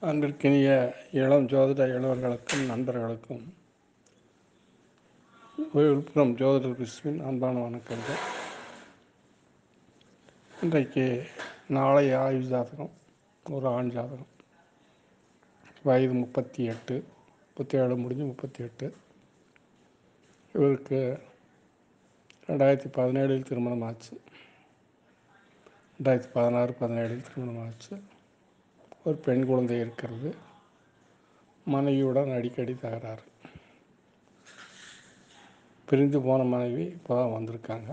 அன்பிற்கினிய இளம் ஜோதிட இளவர்களுக்கும் நண்பர்களுக்கும் விழுப்புரம் ஜோதிடர் விஸ்வின் அன்பான வணக்கங்கள். இன்றைக்கு நாளை ஆயுள் ஜாதகம், ஒரு ஆண் ஜாதகம், வயது 38, 37 முடிஞ்சு 38. இவருக்கு 2017 திருமணம் ஆச்சு. 2016-17 திருமணம் ஆச்சு. ஒரு பெண் குழந்தை இருக்கிறது. மனைவியுடன் அடிக்கடி தகராறு. பிரிந்து போன மனைவி இப்போ தான் வந்திருக்காங்க.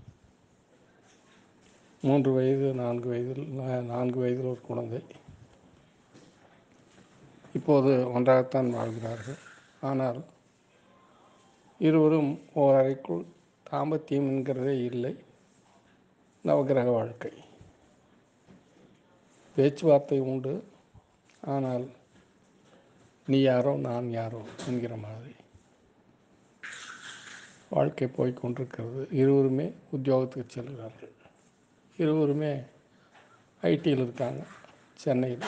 3 வயது 4 வயதில் ஒரு குழந்தை. இப்போது ஒன்றாகத்தான் வாழ்கிறார்கள். ஆனால் இருவரும் ஓரறைக்குள் தாம்பத்தியம் என்கிறதே இல்லை. நவகிரக வாழ்க்கை, பேச்சுவார்த்தை உண்டு. ஆனால் நீ யாரோ நான் யாரோ என்கிற மாதிரி வாழ்க்கை போய்கொண்டிருக்கிறது. இருவருமே உத்தியோகத்துக்கு செல்கிறார்கள். இருவருமே ஐடியில் இருக்காங்க, சென்னையில்.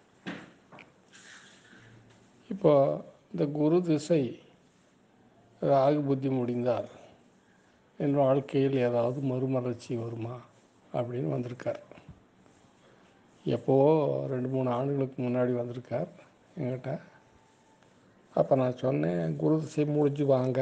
இப்போ இந்த குரு திசை ராகு புத்தி முடிந்தால் என் வாழ்க்கையில் ஏதாவது மறுமலர்ச்சி வருமா அப்படின்னு வந்திருக்கார். எப்போவோ 2-3 ஆண்டுகளுக்கு முன்னாடி வந்திருக்கார் என்கிட்ட. அப்போ நான் சொன்னேன், குரு திசை முடிஞ்சு வாங்க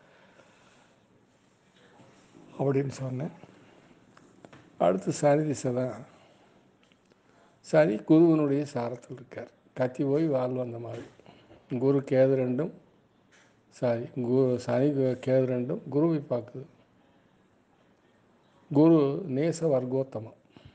அப்படின்னு சொன்னேன். அடுத்து சனி திசை தான். சனி குருவனுடைய சாரத்தில் இருக்கார். கத்தி போய் வால் வந்த மாதிரி. குரு கேது ரெண்டும் சனி கேது ரெண்டும் குருவை பார்க்குது. குரு நேச வர்க்கோத்தமம்,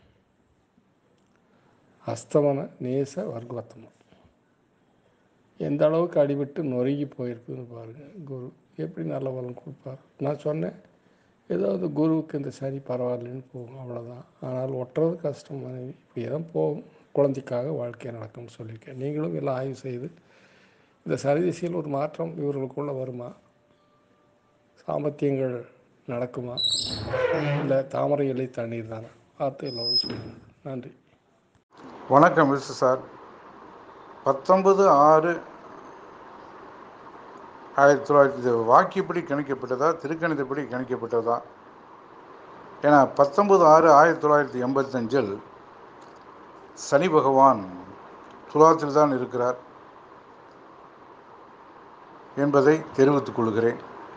அஸ்தமன நேச வர்க்கோத்தமம். எந்த அளவுக்கு அடிபட்டு நொறுங்கி போயிருக்குன்னு பாருங்கள். குரு எப்படி நல்ல பலன் கொடுப்பார். நான் சொன்னேன், ஏதாவது குருவுக்கு இந்த சனி பரவாயில்லைன்னு போகும், அவ்வளோதான். ஆனால் ஒட்டுறது கஷ்டம். மனைவி இப்படியே தான் போகும். குழந்தைக்காக வாழ்க்கை நடக்கும்னு சொல்லியிருக்கேன். நீங்களும் எல்லாம் ஆய்வு செய்து இந்த சனி திசையில் ஒரு மாற்றம் இவர்களுக்குள்ளே வருமா, சாமர்த்தியங்கள் நடக்குமா, இல்லை தாமரை இலை தண்ணீர் தானே, பார்த்து எல்லோரும் சொல்லுங்கள். நன்றி. வணக்கம் விசு சார். 19/6/1900 வாக்கியப்படி கணிக்கப்பட்டதா, திருக்கணிதப்படி கணிக்கப்பட்டதா? ஏன்னா 19/6/1985 சனி பகவான் துலாத்தில் தான் இருக்கிறார் என்பதை தெரிவித்துக் கொள்கிறேன்.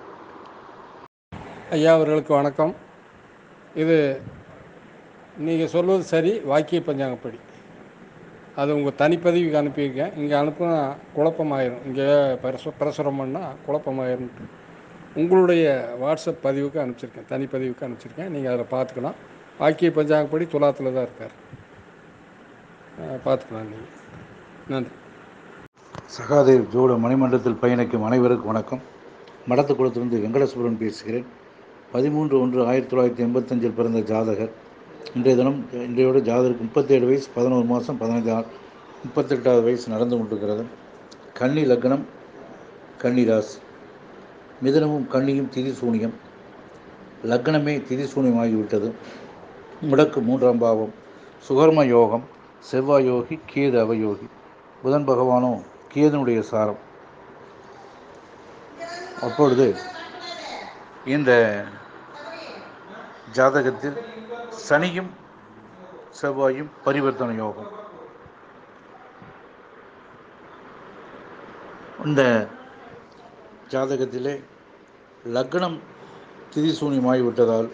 ஐயா அவர்களுக்கு வணக்கம். இது நீங்கள் சொல்வது சரி, வாக்கிய பஞ்சாங்கப்படி. அது உங்கள் தனிப்பதிவுக்கு அனுப்பியிருக்கேன். இங்கே அனுப்புனா குழப்பமாயிரும். இங்கே பிரசுரம் பண்ணால் குழப்பமாயிரும். உங்களுடைய வாட்ஸ்அப் பதிவுக்கு அனுப்பிச்சிருக்கேன், தனிப்பதிவுக்கு அனுப்பிச்சிருக்கேன். நீங்கள் அதில் பார்த்துக்கலாம். வாக்கிய பஞ்சாங்கப்படி துலாத்தில் தான் இருக்கார். பார்த்துக்கலாம் நீங்கள். நன்றி. சகாதேவ் ஜோட மணிமண்டலத்தில் பயணிக்கும் அனைவருக்கும் வணக்கம். மடத்துக்குளத்திலிருந்து வெங்கடேஸ்வரன் பேசுகிறேன். 13/1/1985 பிறந்த ஜாதகர். இன்றையோட ஜாதகருக்கு 37 வயசு, 11 மாதம், 15 நாள், 38வது வயசு நடந்து கொண்டிருக்கிறது. கன்னி லக்னம், கன்னி ராசி. மிதுனமும் கன்னியும் திதிசூனியம். லக்னமே திதிசூனியமாகிவிட்டது. முடக்கு 3ஆம் பாவம். சுகர்ம யோகம். செவ்வாய் யோகி, கேது அவயோகி. புதன் பகவானோ கேதுனுடைய சாரம். அப்பொழுது இந்த ஜாதகத்தில் சனியும் செவ்வாயும் பரிவர்த்தனை யோகம். இந்த ஜாதகத்திலே லக்னம் திதிசூனியமாகிவிட்டதால்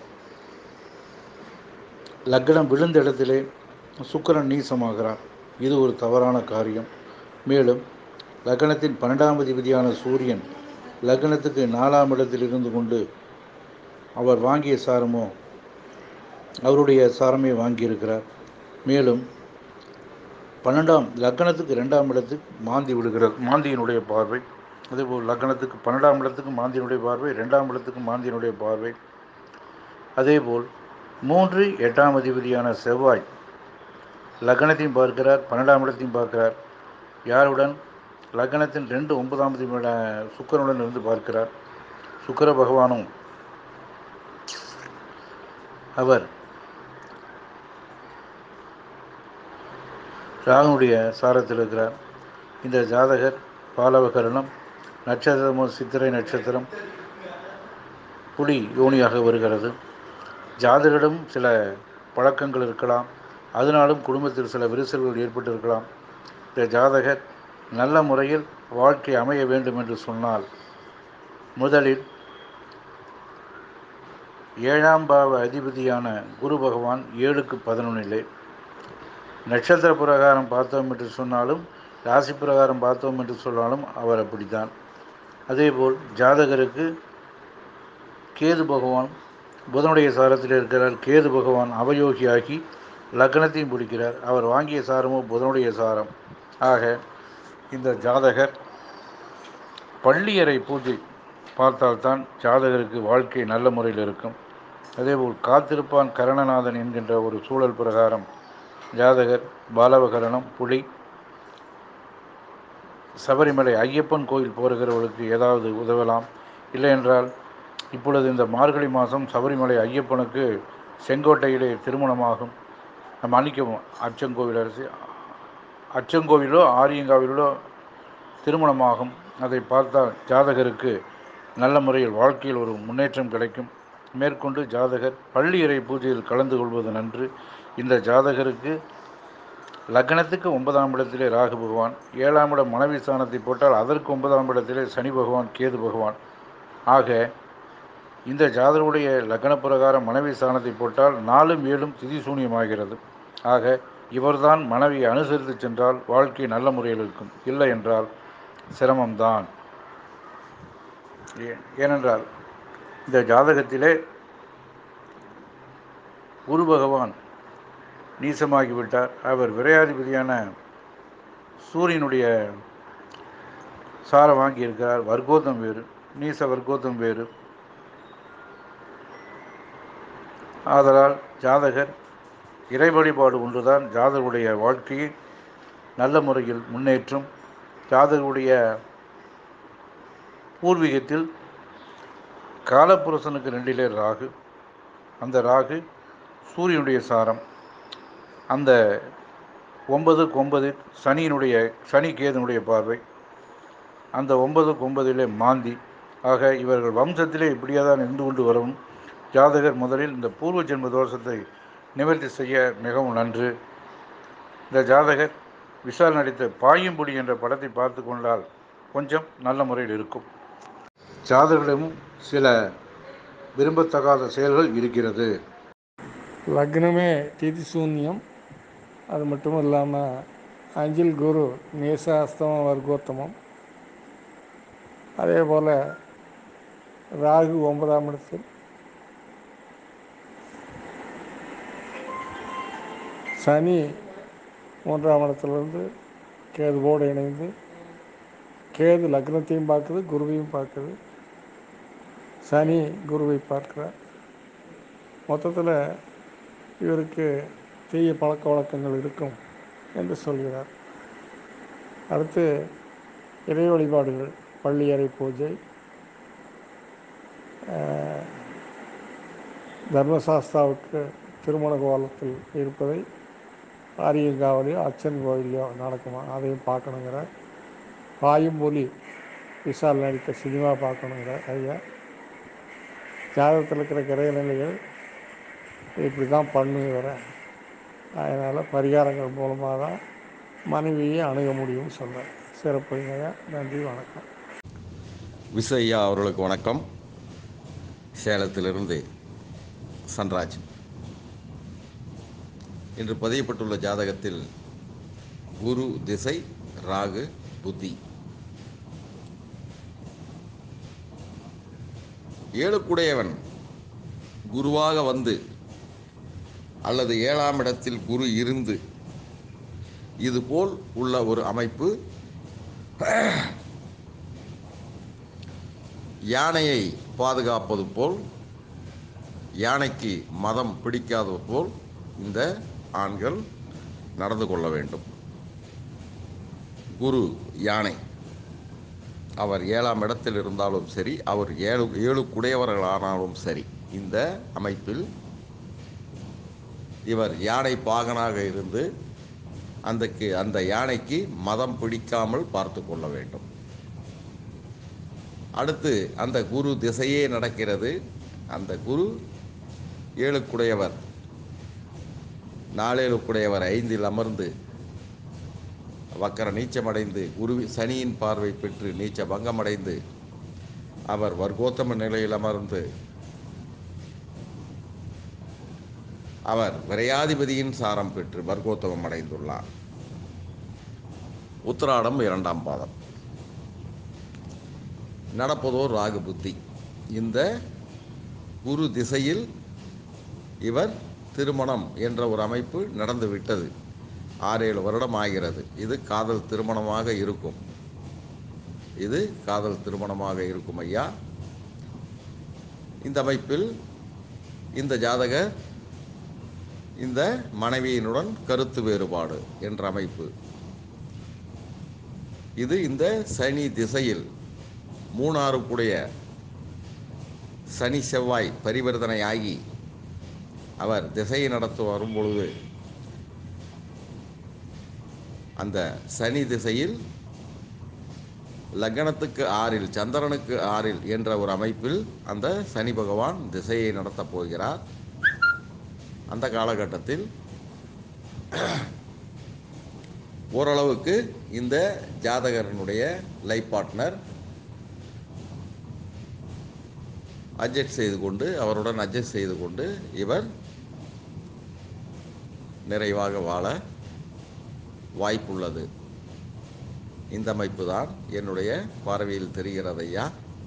லக்னம் விழுந்த இடத்திலே சுக்கிரன் நீசமாகிறார். இது ஒரு தவறான காரியம். மேலும் லக்னத்தின் 12ஆம் அதிபதியான சூரியன் லக்னத்துக்கு 4ஆம் இடத்தில் இருந்து கொண்டு அவர் வாங்கிய சாரமோ அவருடைய சாரமே வாங்கியிருக்கிறார். மேலும் 12ஆம் லக்னத்துக்கு 2ஆம் இடத்துக்கு மாந்தி விடுகிறது, மாந்தியினுடைய பார்வை. அதேபோல் லக்னத்துக்கு 12ஆம் இடத்துக்கு மாந்தியினுடைய பார்வை, 2ஆம் இடத்துக்கு மாந்தியினுடைய பார்வை. அதேபோல் 3 8ஆம் அதிபதியான செவ்வாய் லக்னத்தையும் பார்க்கிறார், 12ஆம் இடத்தையும் பார்க்கிறார். யாருடன்? லக்னத்தின் 2 9ஆம் அதிபதியான சுக்கிரனுடன் இருந்து பார்க்கிறார். சுக்கிர பகவானும் அவர் ராகுனுடைய சாரத்தில் இருக்கிறார். இந்த ஜாதகர் பாலவகரணம், நட்சத்திரமோ சித்திரை நட்சத்திரம், புலி யோனியாக வருகிறது. ஜாதகரிடம் சில பழக்கங்கள் இருக்கலாம், அதனாலும் குடும்பத்தில் சில விரிசல்கள் ஏற்பட்டிருக்கலாம். இந்த ஜாதகர் நல்ல முறையில் வாழ்க்கை அமைய வேண்டும் என்று சொன்னால் முதலில் 7ஆம் பாவ அதிபதியான குரு பகவான் 7க்கு 11 நட்சத்திர பிரகாரம் பார்த்தோம் என்று சொன்னாலும் ராசி பிரகாரம் பார்த்தோம் என்று சொன்னாலும் அவர் அப்படித்தான். அதேபோல் ஜாதகருக்கு கேது பகவான் புதனுடைய சாரத்தில் இருக்கிறார். கேது பகவான் அவயோகியாகி லக்னத்தையும் பிடிக்கிறார். அவர் வாங்கிய சாரமோ புதனுடைய சாரம். ஆக இந்த ஜாதகர் பள்ளியறை பூஜை பார்த்தால்தான் ஜாதகருக்கு வாழ்க்கை நல்ல முறையில் இருக்கும். அதேபோல் காத்திருப்பான் கரணநாதன் என்கின்ற ஒரு சூழல் பிரகாரம் ஜாதகர் பாலவகரணம், புலி, சபரிமலை ஐயப்பன் கோயில் போகிறவர்களுக்கு ஏதாவது உதவலாம். இல்லை என்றால் இப்பொழுது இந்த மார்கழி மாதம் சபரிமலை ஐயப்பனுக்கு செங்கோட்டையிலே திருமணமாகும். நம்ம அன்னிக்கவும் அச்சங்கோவில் அரசு அச்சங்கோவிலோ ஆரியங்காவிலோ திருமணமாகும். அதை பார்த்தால் ஜாதகருக்கு நல்ல முறையில் வாழ்க்கையில் ஒரு முன்னேற்றம் கிடைக்கும். மேற்கொண்டு ஜாதகர் பள்ளியறை பூஜையில் கலந்து கொள்வது நன்று. இந்த ஜாதகருக்கு லக்னத்துக்கு 9ஆம் இடத்திலே ராகு பகவான், 7ஆம் இடம் மனைவி ஸ்தானத்தை போட்டால் அதற்கு 9ஆம் இடத்திலே சனி பகவான், கேது பகவான். ஆக இந்த ஜாதகருடைய லக்ன பிரகாரம் மனைவி ஸ்தானத்தை போட்டால் 4ம் 7ம் திதி சூன்யமாகிறது. ஆக இவர்தான் மனைவியை அனுசரித்து சென்றால் வாழ்க்கை நல்ல முறையில் இருக்கும். இல்லை என்றால் சிரமம்தான். ஏனென்றால் இந்த ஜாதகத்திலே குரு பகவான் நீசமாகிவிட்டார். அவர் விரையாதிபதியான சூரியனுடைய சாரம் வாங்கியிருக்கிறார். வர்க்கோத்தம் வேறு, நீச வர்க்கோத்தம் வேறு. ஆதலால் ஜாதகர் இறை வழிபாடு ஒன்றுதான் ஜாதகருடைய வாழ்க்கையை நல்ல முறையில் முன்னேற்றும். ஜாதகருடைய பூர்வீகத்தில் காலப்புருஷனுக்கு 2லே ராகு. அந்த ராகு சூரியனுடைய சாரம். அந்த 9க்கு 9 சனி கேதனுடைய பார்வை. அந்த 9க்கு 9 மாந்தி. ஆக இவர்கள் வம்சத்திலே இப்படியே தான் இருந்து கொண்டு வரும். ஜாதகர் முதலில் இந்த பூர்வ ஜென்ம தோஷத்தை நிவர்த்தி செய்ய மிகவும் நன்று. இந்த ஜாதகர் விஷால் நடித்த பாயும்புலி என்ற படத்தை பார்த்து கொண்டால் கொஞ்சம் நல்ல முறையில் இருக்கும். ஜாதகரிடமும் சில விரும்பத்தகாத செயல்கள் இருக்கிறது. லக்னமே திதி சூன்யம். அது மட்டும் இல்லாமல் 5ல் குரு நேசாஸ்தமம் வர்க்கோத்தமம். அதே போல் ராகு 9ஆம் இடத்தில், சனி 3ஆம் இடத்துலேருந்து கேதுவோடு இணைந்து, கேது லக்னத்தையும் பார்க்குது, குருவையும் பார்க்குது, சனி குருவை பார்க்கிறார். மொத்தத்தில் இவருக்கு தீய பழக்க வழக்கங்கள் இருக்கும் என்று சொல்கிறார். அடுத்து இறை வழிபாடுகள், பள்ளியறை பூஜை, தர்மசாஸ்தாவுக்கு திருமண கோலத்தில் இருப்பதை ஆரியங்காவிலையோ அச்சன் கோயிலையோ நடக்குமா அதையும் பார்க்கணுங்கிறார். பாயும்புலி விஷால் நடித்த சினிமா பார்க்கணுங்கிறார் ஐயா. ஜாதகத்தில் இருக்கிற கிரகநிலைகள் இப்படி தான் பண்ணுகிறேன். அதனால் பரிகாரங்கள் மூலமாக தான் மனைவியை அணுக முடியும்னு சொன்னார். சிறப்புங்க ஐயா. நன்றி, வணக்கம். விசையா அவர்களுக்கு வணக்கம். சேலத்திலிருந்து சன்ராஜ். இன்று பதியப்பட்டுள்ள ஜாதகத்தில் குரு திசை, ராகு புத்தி. 7க்குடையவன் குருவாக வந்து அல்லது 7ஆம் இடத்தில் குரு இருந்து இதுபோல் உள்ள ஒரு அமைப்பு யானையை பாதுகாப்பது போல், யானைக்கு மதம் பிடிக்காதது போல் இந்த ஆண்கள் நடந்து கொள்ள வேண்டும். குரு யானை, அவர் 7ஆம் இடத்தில் இருந்தாலும் சரி, அவர் 7க்குடையவர்களானாலும் சரி, இந்த அமைப்பில் இவர் யானை பாகனாக இருந்து அந்த யானைக்கு மதம் பிடிக்காமல் பார்த்து கொள்ள வேண்டும். அடுத்து அந்த குரு திசையே நடக்கிறது. அந்த குரு 7க்குடையவர், 4 5 அமர்ந்து வக்கர நீச்சமடைந்து சனியின் பார்வை பெற்று நீச்ச பங்கமடைந்து அவர் வர்க்கோத்தம நிலையில் அமர்ந்து அவர் விரையாதிபதியின் சாரம் பெற்று வர்க்கோத்தமம் அடைந்துள்ளார். உத்திராடம் 2ஆம் பாதம். நடப்பதோர் ராகு புத்தி. இந்த குரு திசையில் இவர் திருமணம் என்ற ஒரு அமைப்பு நடந்துவிட்டது. 6-7 வருடம் ஆகிறது. இது காதல் திருமணமாக இருக்கும். இது காதல் திருமணமாக இருக்கும் ஐயா. இந்த அமைப்பில் இந்த ஜாதகர் இந்த மனைவியினுடன் கருத்து வேறுபாடு என்ற அமைப்பு. இது இந்த சனி திசையில் 3-6 சனி செவ்வாய் பரிவர்த்தனையாகி அவர் திசையை நடத்த வரும்பொழுது அந்த சனி திசையில் லக்னத்துக்கு 6 சந்திரனுக்கு 6 என்ற ஒரு அமைப்பில் அந்த சனி பகவான் திசையை நடத்தப் போகிறார். அந்த காலகட்டத்தில் ஓரளவுக்கு இந்த ஜாதகரனுடைய லைஃப் பார்ட்னர் அவருடன் அட்ஜஸ்ட் செய்து கொண்டு இவர் நிறைவாக வாழ வாய்ப்புள்ளது. இந்த அமைப்பு தான் என்னுடைய பார்வையில் தெரிகிறது ஐயா.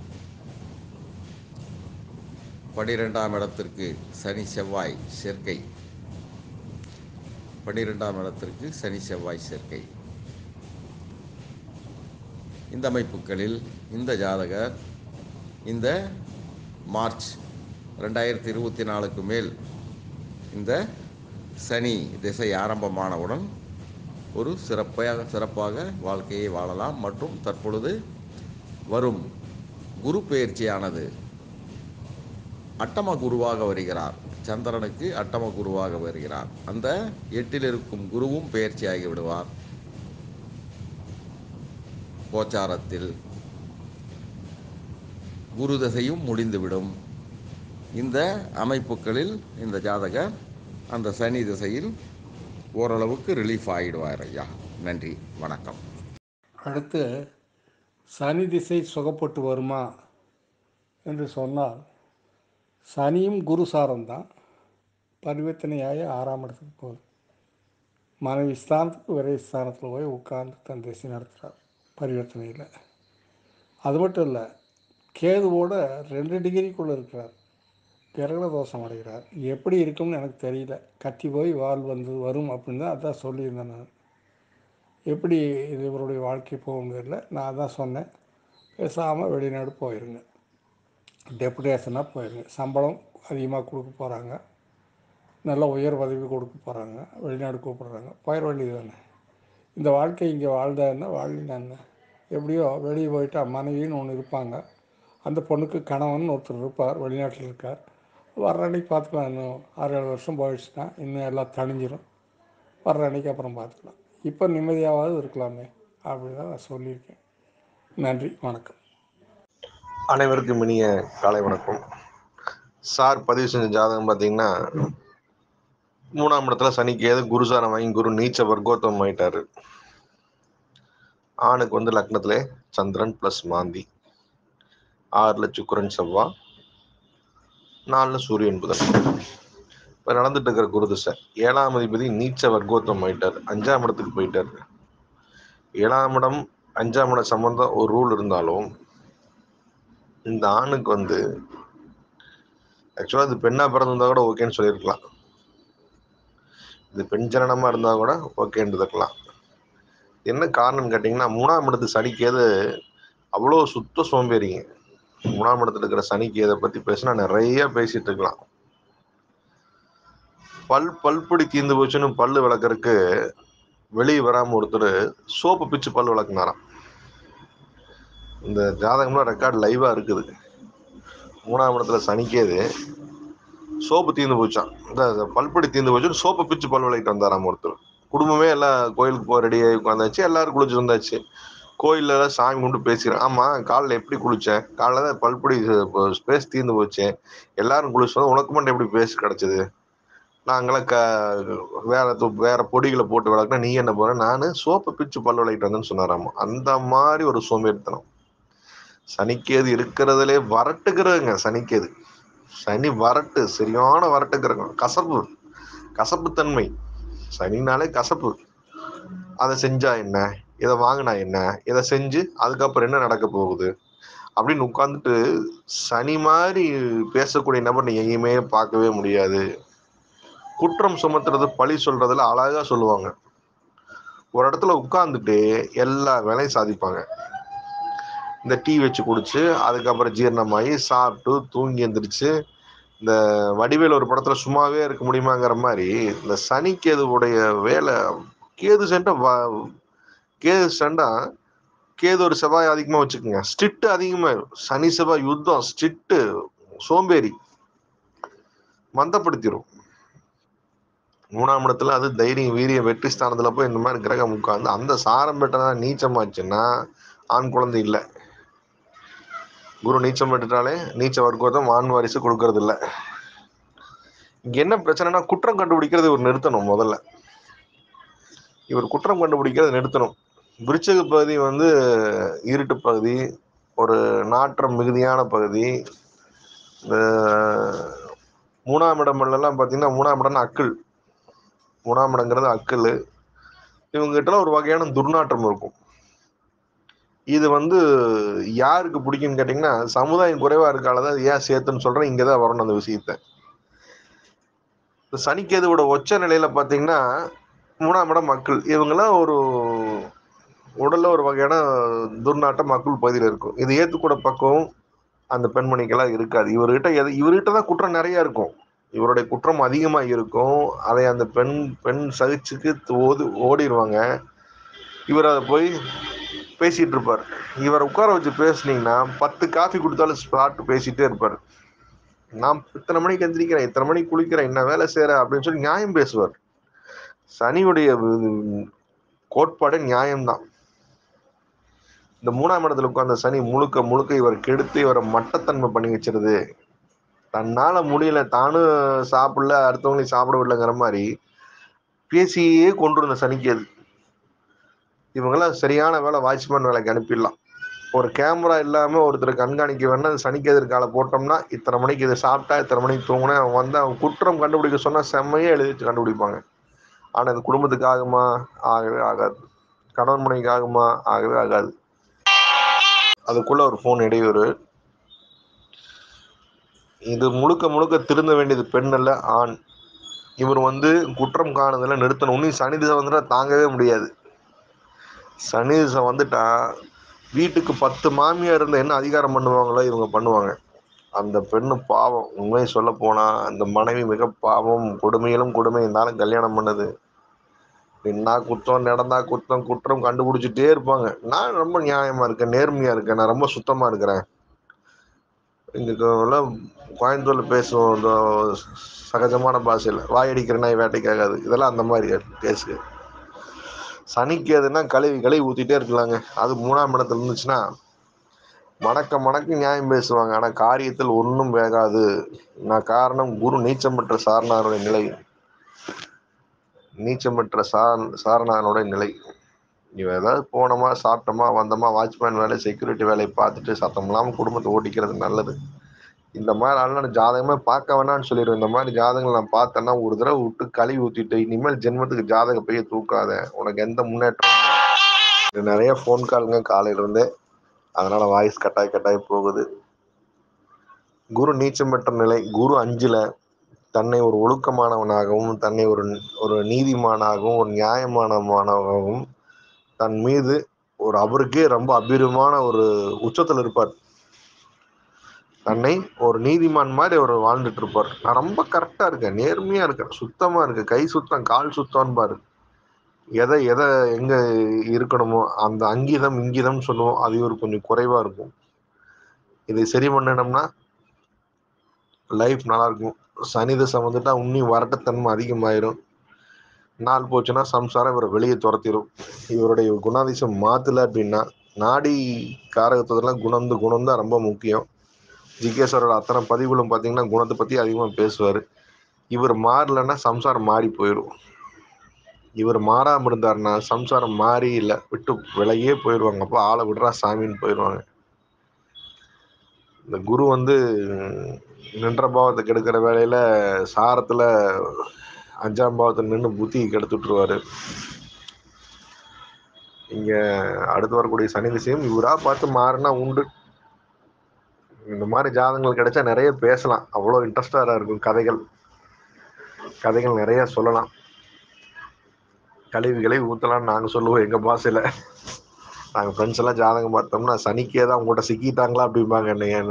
12ஆம் இடத்திற்கு சனி செவ்வாய் சேர்க்கை. 12ஆம் இடத்திற்கு சனி செவ்வாய் சேர்க்கை. இந்த அமைப்புகளில் இந்த ஜாதகர் இந்த மார்ச் 2024க்கு மேல் இந்த சனி திசை ஆரம்பமானவுடன் ஒரு சிறப்பாக வாழ்க்கையை வாழலாம். மற்றும் தற்பொழுது வரும் குரு பெயர்ச்சியானது அட்டம குருவாக வருகிறார். சந்திரனுக்கு அட்டம குருவாக வருகிறார். அந்த 8இல் இருக்கும் குருவும் பெயர்ச்சியாகி விடுவார். கோச்சாரத்தில் குரு தசையும் முடிந்துவிடும். இந்த அமைப்புகளில் இந்த ஜாதகர் அந்த சனி திசையில் ஓரளவுக்கு ரிலீஃப் ஆகிடுவார் ஐயா. நன்றி, வணக்கம். அடுத்து சனி திசை சுகப்பட்டு வருமா என்று சொன்னால், சனியும் குரு சாரம்தான். பரிவர்த்தனையாகி 6ஆம் இடத்துக்கு போகுது. மனைவி ஸ்தானத்துக்கு விரை ஸ்தானத்தில் போய் உட்கார்ந்து தன் திசை நடத்துகிறார் பரிவர்த்தனையில். அது மட்டும் இல்லை, கேதுவோட 2 டிகிரிக்குள்ளே இருக்கிறார். கிரகண தோஷம் அடைகிறார். எப்படி இருக்கும்னு எனக்கு தெரியல. கத்தி போய் வரும் அப்படின்னு தான் அதான் சொல்லியிருந்தேன் நான். எப்படி இது இவருடைய வாழ்க்கை போகும்னு தெரியல. நான் அதான் சொன்னேன், பேசாமல் வெளிநாடு போயிருங்க, டெப்புடேஷனாக போயிருங்க. சம்பளம் அதிகமாக கொடுக்க போகிறாங்க, நல்ல உயர் பதவி கொடுக்க போகிறாங்க, வெளிநாடு கூப்பிட்றாங்க, போயிட வேண்டியது தானே. இந்த வாழ்க்கை இங்கே வாழ்ந்தாருன்னா வாழ்ந்தாங்க. எப்படியோ வெளியே போயிட்டா மனைவின்னு ஒன்று இருப்பாங்க. அந்த பொண்ணுக்கு கணவன் ஒருத்தர் இருப்பார், வெளிநாட்டில் இருக்கார். வர்ற அன்னைக்கு பார்த்துக்கலாம். இன்னும் 6-7 வருஷம் போயிடுச்சுன்னா இன்னும் எல்லாம் தணிஞ்சிடும். வர்ற அன்னைக்கு அப்புறம் பார்த்துக்கலாம். இப்போ நிம்மதியாவது இருக்கலாமே அப்படி தான் நான் சொல்லியிருக்கேன். நன்றி, வணக்கம். அனைவருக்கும் இனிய காலை வணக்கம். சார் பதிவு செஞ்ச ஜாதகம் பார்த்தீங்கன்னா 3ஆம் இடத்துல சனிக்கு ஏது குருசாரம் வாங்கி குரு நீச்ச வர்க்கோத்தமம் ஆயிட்டாரு. ஆணுக்கு லக்னத்திலே சந்திரன் பிளஸ் மாந்தி, 6ல் சுக்கிரன் செவ்வாய், 4ல் சூரியன் புதன். இப்போ நடந்துட்டு இருக்கிற குரு திசை 7ஆம் அதிபதி நீச்ச வர்க்கோத்தமம் ஆயிட்டார். 5ஆம் இடத்துக்கு போயிட்டார். 7ஆம் இடம் 5ஆம் இடம் சம்பந்தம் ஒரு ரூல் இருந்தாலும் இந்த ஆணுக்கு ஆக்சுவலாக இது பெண்ணா பிறந்திருந்தா கூட ஓகேன்னு சொல்லியிருக்கலாம். இது பெண் ஜனனமா இருந்தா கூட ஓகேன்னு இருக்கலாம். என்ன காரணம்னு கேட்டிங்கன்னா, 3ஆம் இடத்து சனிக்கேது அவ்வளோ சுத்த சோம்பேறிங்க. 3ஆம் இடத்துல இருக்கிற சனிக்கேதை பற்றி பேசினா நிறைய பேசிட்டு இருக்கலாம். பல்பொடி தீர்ந்து போச்சுன்னு பல்லு விளக்கறதுக்கு வெளியே வராமல் ஒருத்தர் சோப்பு பிச்சு பல் விளக்குனாராம். இந்த ஜாதகம்லாம் ரெக்கார்டு லைவாக இருக்குது. 3ஆம் இடத்துல சனிக்கேது சோப்பு தீர்ந்து போச்சான். இந்த பல்பொடி தீர்ந்து போச்சுன்னு சோப்பு பிச்சு பல் விளக்கிட்டு வந்தாராம் ஒருத்தர். குடும்பமே எல்லாம் கோயிலுக்கு போக ரெடியாகி உட்காந்தாச்சு, எல்லாரும் குளிச்சு வந்தாச்சு. கோயில்ல எல்லாம் சாமி கும்பிட்டு பேசிக்கிறேன். ஆமா, காலைல எப்படி குளிச்சேன்? காலைல தான் பல்பொடி ஸ்பேஸ் தீர்ந்து போச்சு, எல்லாரும் குளிச்சோம், உனக்கு மட்டும் எப்படி பேஸ் கிடைச்சது? நாங்களாம் வேற பொடிகளை போட்டு விளக்குனா நீ என்ன போற? நானு சோப்பை பிச்சு பல் விளக்கிட்டு வந்தேன்னு சொன்னாராமா. அந்த மாதிரி ஒரு சோம்பேறித்தனம். சனிக்கேது இருக்கிறதுலே வரட்டுக்கிறதுங்க. சனிக்கேது சனி வரட்டு, சரியான வரட்டுக்கிறங்க. கசப்புத்தன்மை. சனினாலே கசப்பு. அதை செஞ்சா என்ன, இதை வாங்கினா என்ன, இதை செஞ்சு அதுக்கப்புறம் என்ன நடக்க போகுது அப்படின்னு உட்காந்துட்டு சனி மாதிரி பேசக்கூடிய நபர் நீ எங்கேயுமே பார்க்கவே முடியாது. குற்றம் சுமத்துறது, பழி சொல்றதுல அழகா சொல்லுவாங்க. ஒரு இடத்துல உட்கார்ந்துட்டு எல்லா வேலையும் சாதிப்பாங்க. இந்த டீ வச்சு குடிச்சு அதுக்கப்புறம் ஜீரணமாகி சாப்பிட்டு தூங்கி எந்திரிச்சு, இந்த வடிவேல் ஒரு படத்துல சும்மாவே இருக்க முடியுமாங்கிற மாதிரி இந்த சனி கேதுவுடைய வேலை. கேது சண்டா கேது ஒரு செவ்வாய் அதிகமா வச்சுக்கோங்க, ஸ்ட்ரிக்ட் அதிகமா. சனி செவ்வாய் யுத்தம், ஸ்ட்ரிக்ட், சோம்பேறி, மந்தப்படுத்திடும். 3ஆம் இடத்துல அது தைரியம், வீரியம், வெற்றி ஸ்தானத்துல போய் இந்த மாதிரி கிரகம் உட்கார்ந்து அந்த சாரம் பெற்றதான் நீச்சமாச்சுன்னா ஆண் குழந்தை இல்லை. குரு நீச்சம் பெற்றுட்டாலே நீச்ச வர்க்கத்தை ஆண் வாரிசு கொடுக்கறது இல்லை. இங்க என்ன பிரச்சனைனா குற்றம் கண்டுபிடிக்கிறது இவர் நிறுத்தணும். முதல்ல இவர் குற்றம் கண்டுபிடிக்கிறது நிறுத்தணும். விருச்சிக பகுதி இருட்டு பகுதி, ஒரு நாற்றம் மிகுதியான பகுதி. இந்த 3ஆம் இடமெல்லாம் பார்த்தீங்கன்னா 3ஆம் இடம்னா அக்கிள். 3ஆம் இடங்கிறது அக்கிள். இவங்ககிட்ட ஒரு வகையான துர்நாற்றம் இருக்கும். இது யாருக்கு பிடிக்கும்னு கேட்டிங்கன்னா, சமுதாயம் குறைவா இருக்காலதான் ஏன் சேர்த்துன்னு சொல்றேன். இங்கதான் வரணும் அந்த விஷயத்த. சனிக்கேதுவோட உச்ச நிலையில பார்த்தீங்கன்னா 3ஆம் இடம் மக்கள். இவங்கெல்லாம் ஒரு உடல்ல ஒரு வகையான துர்நாட்டம் மக்கள் பகுதியில் இருக்கும். இது ஏற்றுக்கூட பக்குவம் அந்த பெண்மணிக்கெல்லாம் இருக்காது. இவர்கிட்ட தான் குற்றம் நிறைய இருக்கும். இவருடைய குற்றம் அதிகமா இருக்கும். அதை அந்த பெண் சகிச்சுக்கு ஓடிடுவாங்க. இவர் அதை போய் பேசிட்டு இருப்பார். இவரை உட்கார வச்சு பேசுனீங்கன்னா 10 காஃபி கொடுத்தாலும் ஸ்பாட் பேசிட்டே இருப்பார். நான் இத்தனை மணிக்கு எந்திரிக்கிறேன், இத்தனை மணிக்கு குளிக்கிறேன், என்ன வேலை செய்யறேன் அப்படின்னு சொல்லி நியாயம் பேசுவார். சனியுடைய கோட்பாடு நியாயம்தான். இந்த 3ஆம் இடத்துல உட்கார்ந்த சனி முழுக்க இவர் கெடுத்து இவரை மட்டத்தன்மை பண்ணி வச்சிருது. தன்னால முடியல, தானும் சாப்பிடல, அடுத்தவங்களையும் சாப்பிட விடலைங்கிற மாதிரி பேசியே கொண்டிருந்த சனிக்கேது. இவங்கெல்லாம் சரியான வேலை, வாட்ச்மேன் வேலைக்கு அனுப்பிடலாம். ஒரு கேமரா இல்லாம ஒருத்தர் கண்காணிக்க வேணா சனிக்கேது காலை போட்டோம்னா இத்தனை மணிக்கு இதை சாப்பிட்டா இத்தனை மணிக்கு தூங்கினா அவன் குற்றம் கண்டுபிடிக்க சொன்னா செம்மையே எழுதி வச்சு கண்டுபிடிப்பாங்க. ஆனா இந்த குடும்பத்துக்கு ஆகுமா? ஆகவே ஆகாது. கணவன் மனைவிக்கு ஆகுமா? ஆகவே ஆகாது. அதுக்குள்ள ஒரு போன் இடையூறு. இது முழுக்க திருந்த வேண்டியது பெண் அல்ல, ஆண். இவர் குற்றம் காணுதல நிறுத்தணும். இன்னும் சனி திசை வந்துட்டா தாங்கவே முடியாது. சனி திசை வந்துட்டா வீட்டுக்கு 10 மாமியார் இருந்தா என்ன அதிகாரம் பண்ணுவாங்களோ இவங்க பண்ணுவாங்க. அந்த பெண்ணு பாவம். உண்மையை சொல்ல போனா அந்த மனைவி மிக பாவம். கொடுமையிலும் கொடுமை. இருந்தாலும் கல்யாணம் பண்ணது. நின்னா குற்றம், நடந்தா குற்றம் கண்டுபிடிச்சிட்டே இருப்பாங்க. நான் ரொம்ப நியாயமா இருக்கேன், நேர்மையா இருக்கேன், நான் ரொம்ப சுத்தமா இருக்கிறேன். இங்க கோயம்புத்தூர்ல பேசுவோம் இந்த சகஜமான பாஷையில், வாயடிக்கிற நாய் வேட்டைக்காகாது. இதெல்லாம் அந்த மாதிரி பேசு. சனிக்கு எதுனா கழுவி ஊத்திட்டே இருக்கலாங்க. அது 3ஆம் இடத்துல இருந்துச்சுன்னா மணக்க நியாயம் பேசுவாங்க. ஆனா காரியத்தில் ஒன்றும் வேகாது. நான் காரணம் குரு நீச்சம் பெற்ற சாரணாருடைய நிலை. நீச்சம் பெற்ற சாரணாருடைய நிலை. இவன் ஏதாவது போனோமா, சாப்பிட்டோமா, வந்தோமா, வாட்ச்மேன் வேலை, செக்யூரிட்டி வேலையை பார்த்துட்டு சத்தம் இல்லாமல் குடும்பத்தை ஓட்டிக்கிறது நல்லது. இந்த மாதிரி ஆள் ஜாதகமே பார்க்க வேணான்னு சொல்லிடுவேன். இந்த மாதிரி ஜாதகங்கள் நான் பார்த்தேன்னா ஒரு தடவை விட்டு கழுவி ஊற்றிட்டு இனிமேல் ஜென்மத்துக்கு ஜாதக பைய தூக்காத, உனக்கு எந்த முன்னேற்றம். நிறைய ஃபோன் காலுங்க காலையில இருந்தே, அதனால வாய்ஸ் கட்டாய் போகுது. குரு நீச்சம் பெற்ற நிலை. குரு 5ல தன்னை ஒரு ஒழுக்கமானவனாகவும், தன்னை ஒரு நீதிமானாகவும், ஒரு நியாயமானவனாகவும், தன் மீது அவருக்கே ரொம்ப அபிரமான ஒரு உச்சத்தில் இருப்பார். தன்னை ஒரு நீதிமான் மாதிரி அவர் வாழ்ந்துட்டு இருப்பார். நான் ரொம்ப கரெக்டா இருக்கேன், நேர்மையா இருக்கேன், சுத்தமா இருக்கேன், கை சுத்தம் கால் சுத்தம்னு பாரு. எதை எங்க இருக்கணுமோ அந்த இங்கிதம் சொல்லுவோம், அது இவர் கொஞ்சம் குறைவா இருக்கும். இதை சரி பண்ணணும்னா லைஃப் நல்லா இருக்கும். சனி திசை வந்துட்டா இன்னும் வரட்டத்தன்மை அதிகமாயிரும். நாள் போச்சுன்னா சம்சாரம் இவரை வெளியே துரத்திடும். இவருடைய குணாதிசம் மாற்றலை அப்படின்னா, நாடி காரகத்துலாம் குணம் தான் ரொம்ப முக்கியம். ஜிகே சாரோட அத்தனை பதிவுகளும் பார்த்தீங்கன்னா குணத்தை பற்றி அதிகமாக பேசுவார். இவர் மாறலைன்னா சம்சாரம் மாறி போயிடும். இவர் மாறாமல் இருந்தாருன்னா சம்சாரம் மாறி இல்லை விட்டு விலகியே போயிடுவாங்க. அப்போ ஆளை விடுறா சாமின்னு போயிடுவாங்க. இந்த குரு நின்ற பாவத்தை கெடுக்கிற வேலையில் சாரத்தில் 5ஆம் பாவத்தை நின்று புத்தி கெடுத்துட்ருவார். இங்கே அடுத்து வரக்கூடிய சனி திசையும் இவராக பார்த்து மாறினா உண்டு. இந்த மாதிரி ஜாதகங்கள் கிடைச்சா நிறைய பேசலாம். அவ்வளோ இன்ட்ரெஸ்டாக இருக்கும். கதைகள் நிறைய சொல்லலாம். கழிவுகளை ஊற்றலாம்னு நாங்கள் சொல்லுவோம் எங்கள் பாஷையில். நாங்கள் ஃப்ரெண்ட்ஸ் எல்லாம் ஜாதகம் பார்த்தோம்னா சனிக்கே தான் உங்கள்கிட்ட சிக்கிட்டாங்களா அப்படிம்பாங்க.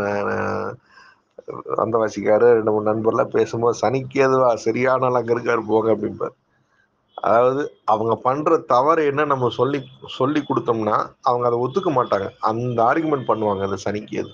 அந்த வாசிக்காரு 2-3 நண்பர்லாம் பேசும்போது சனிக்கேதுவா சரியான அங்கே இருக்காரு போங்க அப்படிம்பார். அதாவது அவங்க பண்ணுற தவறு என்ன நம்ம சொல்லி கொடுத்தோம்னா அவங்க அதை ஒத்துக்க மாட்டாங்க. அந்த ஆர்குமெண்ட் பண்ணுவாங்க. அந்த சனிக்கேது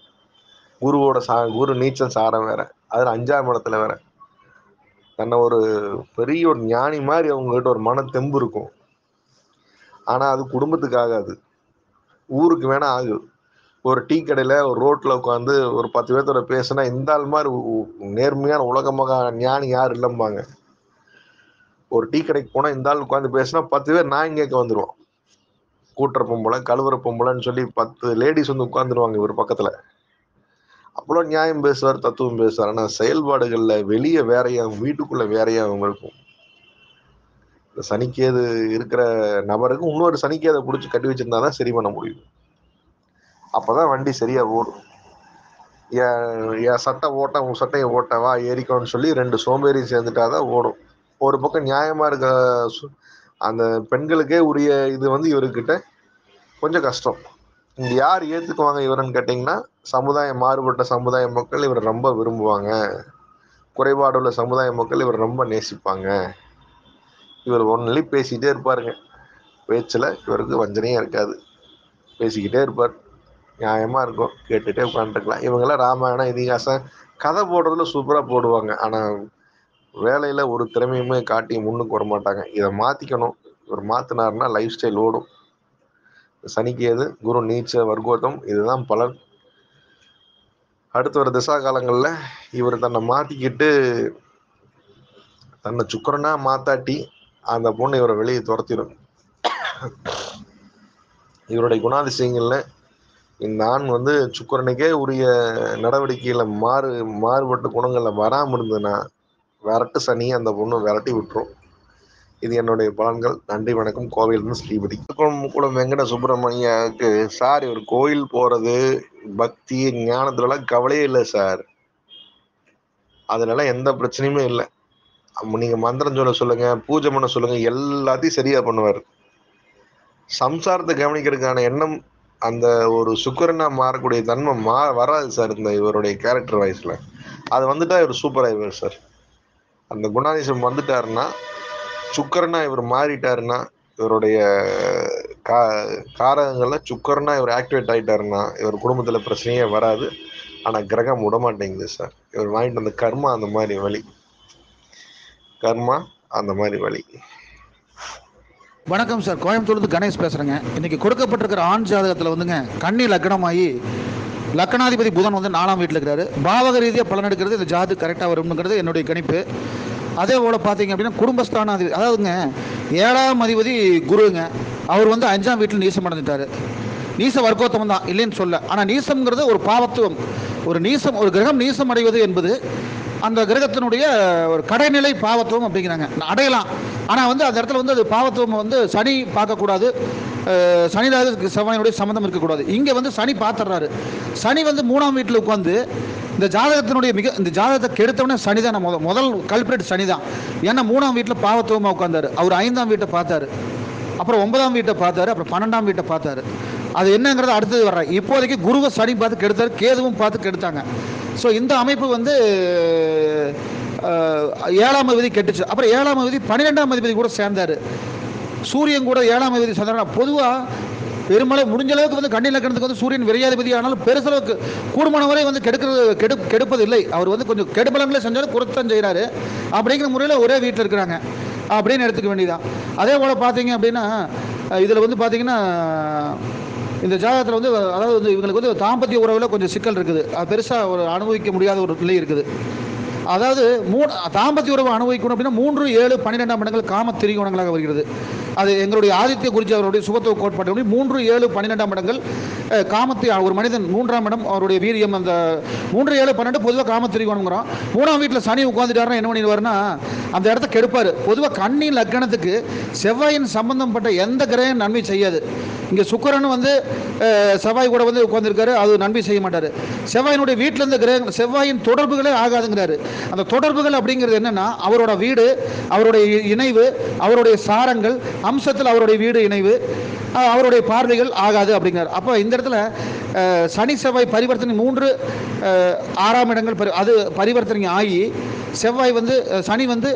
குரு நீச்சல் சாரம் வேற, அதில் 5ஆம் இடத்துல வேற. தன்னை ஒரு பெரிய ஒரு ஞானி மாதிரி அவங்ககிட்ட ஒரு மன தெம்பு இருக்கும். ஆனால் அது குடும்பத்துக்கு ஆகாது, ஊருக்கு வேணா ஆகும். ஒரு டீ கடையில் ஒரு ரோட்டில் உட்காந்து ஒரு 10 பேர்த்தோட பேசுனா இந்த ஆள் மாதிரி நேர்மையான உலகமாக ஞானி யார் இல்லைம்பாங்க. ஒரு டீ கடைக்கு போனால் இந்த ஆள் உட்காந்து பேசுனா 10 பேர் நான் கேட்க வந்துடுவோம். கூட்டுற பொம்பளை கழுவுற பொம்பளைன்னு சொல்லி 10 லேடிஸ் உட்காந்துருவாங்க இவர் பக்கத்தில். அவ்வளோ நியாயம் பேசுவார், தத்துவம் பேசுவார். ஆனால் செயல்பாடுகளில் வெளியே வேறையாகும், வீட்டுக்குள்ளே வேறையாகவும் இருக்கும். இந்த சனிக்கேது இருக்கிற நபருக்கு இன்னொரு சனிக்கேதை பிடிச்சி கட்டி வச்சிருந்தா தான் சரி பண்ண முடியும். அப்போதான் வண்டி சரியாக ஓடும். என் சட்டை ஓட்ட உன் சட்டையை ஓட்டவா ஏறிக்கோன்னு சொல்லி 2 சோம்பேறி சேர்ந்துட்டாதான் ஓடும். ஒரு பக்கம் நியாயமாக இருக்க அந்த பெண்களுக்கே உரிய இது இவர்கிட்ட கொஞ்சம் கஷ்டம். இங்கே யார் ஏற்றுக்குவாங்க இவருன்னு கேட்டிங்கன்னா, மாறுபட்ட சமுதாய மக்கள் இவரை ரொம்ப விரும்புவாங்க. குறைபாடுள்ள சமுதாய மக்கள் இவர் ரொம்ப நேசிப்பாங்க. இவர் ஒன்லி பேசிக்கிட்டே இருப்பாருங்க. பேச்சில் இவருக்கு வஞ்சனையே இருக்காது. பேசிக்கிட்டே இருப்பார். நியாயமாக இருக்கும், கேட்டுகிட்டே உட்காந்துருக்கலாம். இவங்கெல்லாம் ராமாயணம் இதிகாசம் கதை போடுறதுல சூப்பராக போடுவாங்க. ஆனால் வேலையில் ஒரு திறமையுமே காட்டி முன்னுக்கு வர மாட்டாங்க. இதை மாற்றிக்கணும். இவர் மாற்றினாருன்னா லைஃப் ஸ்டைல் ஓடும். சனிக்கேது குரு நீச்ச வர்க்கோத்தம், இதுதான் பலன். அடுத்த ஒரு திசா காலங்களில் இவர் தன்னை மாற்றிக்கிட்டு தன்னை சுக்கரனா மாத்தாட்டி அந்த பொண்ணு இவரை வெளியே துரத்திடும். இவருடைய குணாதிசயங்களில் இந்த ஆண் சுக்கரனுக்கே உரிய நடவடிக்கையில் மாறுபட்ட குணங்களில் வராமல் இருந்ததுன்னா விரட்டு சனி அந்த பொண்ணு விரட்டி விட்டுரும். இது என்னுடைய பலன்கள். நன்றி, வணக்கம். கோவையிலிருந்து ஸ்ரீபதி. குளம் வெங்கட சுப்பிரமணியாவுக்கு சார் இவர் கோயில் போகிறது பக்தி ஞானத்துலலாம் கவலையே இல்லை சார். அதனால எந்த பிரச்சனையுமே இல்லை. நீங்கள் மந்திரம் சொல்ல சொல்லுங்கள், பூஜை பண்ண சொல்லுங்கள், எல்லாத்தையும் சரியாக பண்ணுவார். சம்சாரத்தை கவனிக்கிறதுக்கான எண்ணம் அந்த ஒரு சுக்கரனா மாறக்கூடிய தன்மை வராது சார் இந்த இவருடைய கேரக்டர் வைஸில். அது வந்துட்டா இவர் சூப்பராகிடுவார் சார். அந்த குணாதிசம் வந்துட்டாருன்னா, சுக்கரனா இவர் மாறிட்டாருன்னா, இவருடைய காரகங்கள்லாம் சுக்கரனா இவர் ஆக்டிவேட் ஆகிட்டாருன்னா இவர் குடும்பத்தில் பிரச்சனையே வராது. ஆனால் கிரகம் விடமாட்டேங்குது சார். இவர் வாங்கிட்டு வந்த கர்மா அந்த மாதிரி வழி. வணக்கம் சார், கோயம்புத்தூர்லேருந்து கணேஷ் பேசுகிறேங்க. இன்றைக்கி கொடுக்கப்பட்டிருக்கிற ஆண் ஜாதகத்தில் கன்னி லக்னமாகி லக்னாதிபதி புதன் 4ஆம் வீட்டில் இருக்கிறாரு. பாவக ரீதியாக பலன் எடுக்கிறது இந்த ஜாதகம் கரெக்டாக வரும்ங்கிறது என்னுடைய கணிப்பு. அதே போல் பார்த்தீங்க அப்படின்னா குடும்பஸ்தானாதிபதி, அதாவதுங்க 7ஆம் அதிபதி குருங்க, அவர் 5ஆம் வீட்டில் நீசம் அடைஞ்சிட்டார். நீச வர்க்கோத்தமம் தான், இல்லைன்னு சொல்ல. ஆனால் நீசம்ங்கிறது ஒரு பாவத்துவம். ஒரு கிரகம் நீசம் அடைவது என்பது அந்த கிரகத்தினுடைய ஒரு கடைநிலை பாவத்துவம் அப்படிங்கிறாங்க. அடையலாம், ஆனால் அந்த இடத்துல அது பாவத்துவம் சனி பார்க்கக்கூடாது, சனிராஜ செவ்வாயினுடைய சம்மந்தம் இருக்கக்கூடாது. இங்கே சனி பார்த்துடுறாரு. சனி 3ஆம் வீட்டில் உட்காந்து இந்த ஜாதகத்தை கெடுத்தவனே சனி தான். முதல் கல்பிரேட் சனி தான். ஏன்னா 3ஆம் வீட்டில் பாவத்துவமாக உட்காந்தாரு. அவர் 5ஆம் வீட்டை பார்த்தாரு, அப்புறம் 9ஆம் வீட்டை பார்த்தாரு, அப்புறம் 12ஆம் வீட்டை பார்த்தாரு. அது என்னங்கிறது அடுத்தது வர்றேன். இப்போதைக்கு குருவை சனி பார்த்து கெடுத்தாரு, கேதுவும் பார்த்து கெடுத்தாங்க. ஸோ இந்த அமைப்பு 7ஆம் அதிபதி கெட்டுச்சு. அப்புறம் 7ஆம் அதிபதி 12ஆம் அதிபதி கூட சேர்ந்தார். சூரியன் கூட 7ஆம் அதிபதி சேர்ந்தார். பொதுவாக பெருமளவு முடிஞ்ச அளவுக்கு கன்னி லக்னத்துக்கு சூரியன் விரையாதிபதி, ஆனாலும் பெருசளவுக்கு கூடுமான வரை கெடுப்பது இல்லை. அவர் கொஞ்சம் கெடுபலங்களே செஞ்சாலும் குறைத்தான் செய்கிறாரு. அப்படிங்கிற முறையில் ஒரே வீட்டில் இருக்கிறாங்க. அப்படின்னு எடுத்துக்க வேண்டியதான். அதே போல் பார்த்தீங்க அப்படின்னா இதில் வந்து பார்த்தீங்கன்னா இந்த ஜாதகத்தில் வந்து அதாவது வந்து இவங்களுக்கு வந்து தாம்பத்திய உறவில் கொஞ்சம் சிக்கல் இருக்குது. அது பெருசாக ஒரு அனுபவிக்க முடியாத ஒரு நிலை இருக்குது. அதாவது தாம்பத்திய உறவு அனுபவிக்கணும் அப்படின்னா 3, 7, 12ஆம் இடங்கள் காம திரிகோணங்களாக வருகிறது. அது எங்களுடைய ஆதித்ய குறிச்சி அவருடைய சுபத்துவ கோட்பாடு 3, 7, 12ஆம் இடங்கள் காமத்தை ஒரு மனிதன் 3ஆம் இடம் அவருடைய வீரியம். அந்த 3, 7, 12 பொதுவாக காம திரிகோணங்கிறோம். 3ஆம் வீட்டில் சனி உட்காந்துட்டாருன்னா என்ன பண்ணிடுவாருன்னா அந்த இடத்த கெடுப்பார். பொதுவாக கன்னி லக்கணத்துக்கு செவ்வாயின் சம்பந்தப்பட்ட எந்த கிரகம் நன்மை செய்யாது. இங்கே சுக்கிரன் வந்து செவ்வாய் கூட வந்து உட்காந்துருக்காரு, அது நன்மை செய்ய மாட்டார். செவ்வாயினுடைய வீட்டில் இருந்த கிரகம் செவ்வாயின் தொடர்புகளே ஆகாதுங்கிறாரு. அந்த தொடர்புகள் அப்படிங்கிறது என்னன்னா அவரோட வீடு, அவருடைய இணைவு, அவருடைய சாரங்கள் அம்சத்தில் அவருடைய வீடு இணைவு, அவருடைய பார்வைகள் ஆகாது அப்படிங்கிறார். அப்போ இந்த இடத்துல சனி செவ்வாய் பரிவர்த்தனை 3, 6ஆம் இடங்கள் அது பரிவர்த்தனை ஆகி செவ்வாய் வந்து சனி வந்து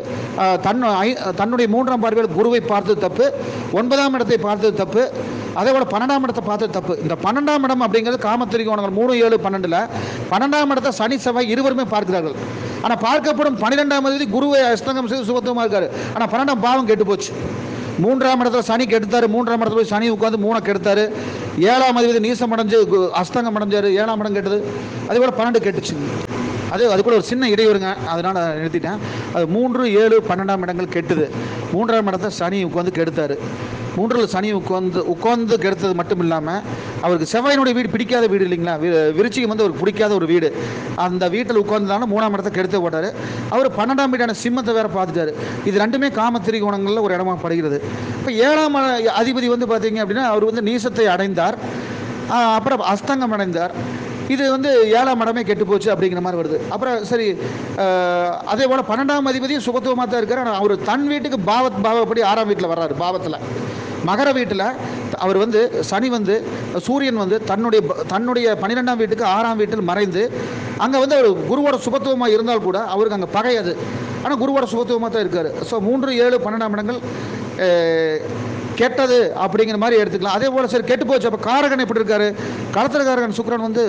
தன்னுடைய 3ஆம் பார்வையில் குருவை பார்த்தது தப்பு, 9ஆம் இடத்தை பார்த்தது தப்பு, அதே போல் 12ஆம் இடத்தை பார்த்தது தப்பு. இந்த 12ஆம் இடம் அப்படிங்கிறது காமத்திரிகோணங்கள் 3, 7, 12ல் 12ஆம் இடத்தை சனி செவ்வாய் இருவருமே பார்க்கிறார்கள். ஆனால் பார்க்கப்படும் 12ஆம் அதிபதி குருவை அஸ்தங்கம் செய்து சுபத்துவமாக இருக்காரு. ஆனால் 12ஆம் பாவம் கெட்டு போச்சு. 3ஆம் இடத்துல சனி கெடுத்தாரு, 3ஆம் இடத்துல போய் சனி உட்காந்து 3 கெடுத்தாரு. 7ஆம் அதிபதி நீசம் அடைஞ்சு அஸ்தங்கம் அடைஞ்சாரு, 7ஆம் இடம் கெட்டது. அதே போல் 12 கெட்டுச்சு. அது கூட ஒரு சின்ன இடைவருங்க, அதனால் நிறுத்திட்டேன். அது 3, 7, 12ஆம் இடங்கள் கெட்டுது. 3ஆம் இடத்தை சனி உட்காந்து கெடுத்தாரு. 3ல் சனி உட்காந்து கெடுத்தது மட்டும் இல்லாமல் அவருக்கு செவ்வாயினுடைய வீடு பிடிக்காத வீடு இல்லைங்களா, விருச்சிகம் வந்து அவருக்கு பிடிக்காத ஒரு வீடு. அந்த வீட்டில் உட்காந்துதான 3ஆம் இடத்தை கெடுத்து போட்டார். அவர் 12ஆம் வீடான சிம்மத்தை வேற பார்த்துட்டாரு. இது ரெண்டுமே காமத்திரிகோணங்களில் ஒரு இடமா படுகிறது. இப்போ 7ஆம் அதிபதி வந்து பார்த்தீங்க அப்படின்னா அவர் வந்து நீசத்தை அடைந்தார், அப்புறம் அஸ்தங்கம் அடைந்தார். இது வந்து 7ஆம் இடமே கெட்டு போச்சு அப்படிங்கிற மாதிரி வருது. அப்புறம் சரி, அதே போல் 12ஆம் அதிபதியும் சுபத்துவமாக தான் இருக்கார். ஆனால் அவர் தன் வீட்டுக்கு பாவப்படி 6ஆம் வீட்டில் வர்றாரு. பாவத்தில் மகர வீட்டில் அவர் வந்து சனி வந்து சூரியன் வந்து தன்னுடைய 12ஆம் வீட்டுக்கு 6ஆம் வீட்டில் மறைந்து அங்கே வந்து அவர் குருவோட சுபத்துவமாக இருந்தால் கூட அவருக்கு அங்கே பகை அது. ஆனால் குருவோட சுபத்துவமாக தான் இருக்கார். ஸோ 3, 7, 12ஆம் இடங்கள் கெட்டது அப்படிங்கிற மாதிரி எடுத்துக்கலாம். அதே போல் சரி கெட்டு போச்சு. அப்போ காரகன் எப்படி இருக்காரு? களத்திரக்காரகன் சுக்கிரன் வந்து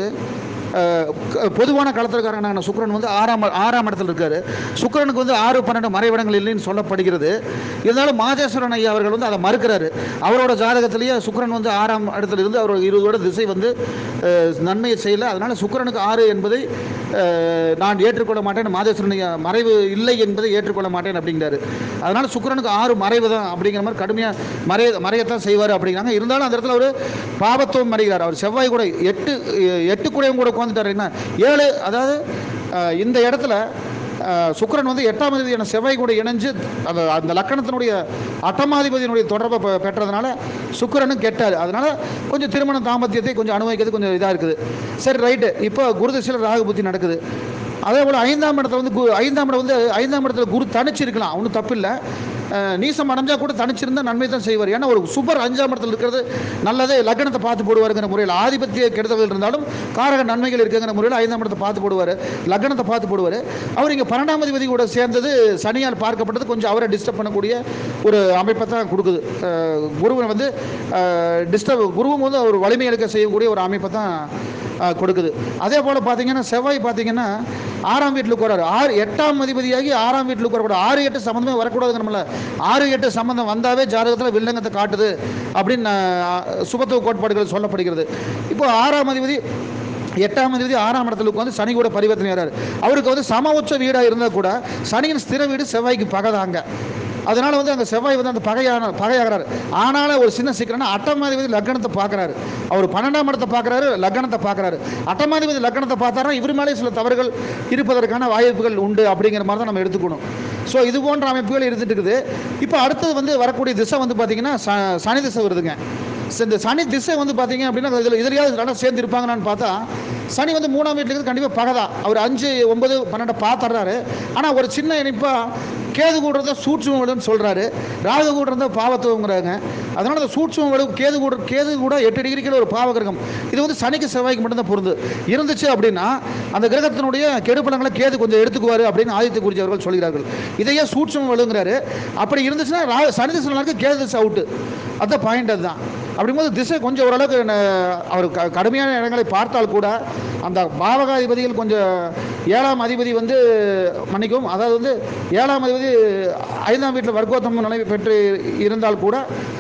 பொதுவான களத்திரக்காரகனான சுக்கிரன் வந்து 6ஆம் இடத்துல இருக்காரு. சுக்கிரனுக்கு வந்து 6, 12 மறைவிடங்கள் இல்லைன்னு சொல்லப்படுகிறது. இருந்தாலும் மாதேஸ்வரன் ஐயா அவர்கள் வந்து அதை மறுக்கிறாரு. அவரோட ஜாதகத்திலேயே சுக்கிரன் வந்து 6ஆம் இடத்துல இருந்து அவர் 20 வருட திசை வந்து நன்மையை செய்யலை. அதனால் சுக்கிரனுக்கு 6 என்பதை நான் ஏற்றுக்கொள்ள மாட்டேன், மாதேஸ்வரன் ஐயா மறைவு இல்லை என்பதை ஏற்றுக்கொள்ள மாட்டேன் அப்படிங்கிறாரு. அதனால் சுக்கிரனுக்கு 6 மறைவு தான் அப்படிங்கிற மாதிரி கடுமையாக மறையத்தான் செய்வார் அப்படிங்கிறாங்க. இருந்தாலும் அந்த இடத்துல அவர் பாவத்துவம் மறைகிறார். அவர் செவ்வாய் கூட 8 கூடையும் கூட உட்காந்துட்டார். என்ன 7, அதாவது இந்த இடத்துல சுக்கிரன் வந்து 8ஆம் அதிபதியான செவ்வாய் கூட இணைஞ்சு அந்த லக்கணத்தினுடைய அட்டமாதிபதியினுடைய தொடர்பை பெற்றதுனால சுக்கிரனும் கெட்டார். அதனால கொஞ்சம் திருமண தாம்பத்தியத்தை கொஞ்சம் அனுபவிக்கிறது கொஞ்சம் இதாக இருக்குது. சரி ரைட்டு. இப்போ குருதிசையில் ராகு புத்தி நடக்குது. அதே போல் 5ஆம் இடத்துல வந்து 5ஆம் இடத்துல குரு தனிச்சிருக்கலாம், ஒன்றும் தப்பு இல்லை. நீசம் அடைஞ்சால் கூட தனிச்சிருந்தால் நன்மை தான் செய்வார். ஏன்னா ஒரு சுபர் 5ஆம் இடத்துல இருக்கிறது நல்லதே. லக்னத்தை பார்த்து போடுவாருங்கிற முறையில் ஆதிபத்திய கெடுதல்கள் இருந்தாலும் காரக நன்மைகள் இருக்குங்கிற முறையில் 5ஆம் இடத்தை பார்த்து போடுவார், லக்னத்தை பார்த்து போடுவார். அவர் இங்கே 12ஆம் அதிபதி கூட சேர்ந்தது சனியால் பார்க்கப்பட்டது கொஞ்சம் அவரை டிஸ்டர்ப் பண்ணக்கூடிய ஒரு அமைப்பை தான் கொடுக்குது. குருவை வந்து குருவும் வந்து அவர் வலிமை எடுக்க செய்யக்கூடிய ஒரு அமைப்பை தான் கொடுக்குது. அதே போல் பார்த்தீங்கன்னா செவ்வாய் பார்த்தீங்கன்னா 6ஆம் வீட்டில் உட்காராரு. 8ஆம் அதிபதியாகி 6ஆம் வீட்டில் உட்காரக்கூடாது. 6, 8 சம்மந்தமே வரக்கூடாதுங்க. நம்மள 6, 8 சம்பந்தம் வந்தாவே ஜாதகத்தில் வில்லங்கத்தை காட்டுது அப்படின்னு சுபத்துவ கோட்பாடுகள் சொல்லப்படுகிறது. இப்போ 6ஆம் அதிபதி 8ஆம் அதிபதி 6ஆம் இடத்துல உட்காந்து சனி கூட பரிவர்த்தனை ஆகிறார். அவருக்கு வந்து சம உச்ச வீடாக இருந்தால் கூட சனியின் ஸ்திர வீடு செவ்வாய்க்கு பகைதாங்க. அதனால் வந்து அங்கே செவ்வாய் வந்து அந்த பகையாகிறார். ஆனாலும் ஒரு சின்ன சீக்கிரம்னா 8ஆம் அதிபதி லக்னத்தை பார்க்குறாரு. அவர் 12ஆம் இடத்தை பார்க்குறாரு, லக்னத்தை பார்க்குறாரு. 8ஆம் அதிபதி லக்னத்தை பார்த்தாருன்னா இவர் மேலே சில தவறுகள் இருப்பதற்கான வாய்ப்புகள் உண்டு அப்படிங்கிற மாதிரி தான் நம்ம எடுத்துக்கணும். ஸோ இது போன்ற அமைப்புகள் இருந்துட்டு இருக்குது. இப்போ அடுத்தது வந்து வரக்கூடிய திசை வந்து பார்த்திங்கன்னா சனி திசை வருதுங்க. இந்த சனி திசை வந்து பார்த்தீங்க அப்படின்னா இதிலையாவது நல்லா சேர்ந்து இருப்பாங்கன்னு பார்த்தா சனி வந்து 3ஆம் வீட்டில் இருக்குது கண்டிப்பாக பகதா. அவர் 5, 9, 12 பார்த்துறாரு. ஆனால் ஒரு சின்ன இணைப்பாக கேது கூடுறத சூட்சும வலுன்னு சொல்கிறாரு, ராகு கூடுறத பாவத்துவங்கிறாங்க. அதனால் அந்த சூட்சும வலு கேது கூட 8 டிகிரிக்கு ஒரு பாவகிரகம். இது வந்து சனிக்கு செவ்வாய்க்கு மட்டும்தான் பொருந்து இருந்துச்சு அப்படின்னா அந்த கிரகத்தினுடைய கெடுப்பலங்களை கேது கொஞ்சம் எடுத்துக்குவார் அப்படின்னு ஆதித்ய குறிச்சி அவர்கள் சொல்கிறார்கள். இதையே சூட்சும வலுங்கிறாரு. அப்படி இருந்துச்சுன்னா சனி திசை நல்லா இருக்கு, கேது திசை அவுட்டு. அதுதான் பாயிண்ட். அதுதான் அப்படிங்கும்போது திசை கொஞ்சம் ஓரளவுக்கு அவர் கடுமையான இடங்களை பார்த்தால் கூட அந்த பாவகாதிபதிகள் கொஞ்சம் 7ஆம் அதிபதி வந்து மன்னிக்கவும், அதாவது வந்து 7ஆம் அதிபதி 5ஆம் வீட்டில் வர்க்கோத்தம நிலை பெற்று இருந்தால் கூட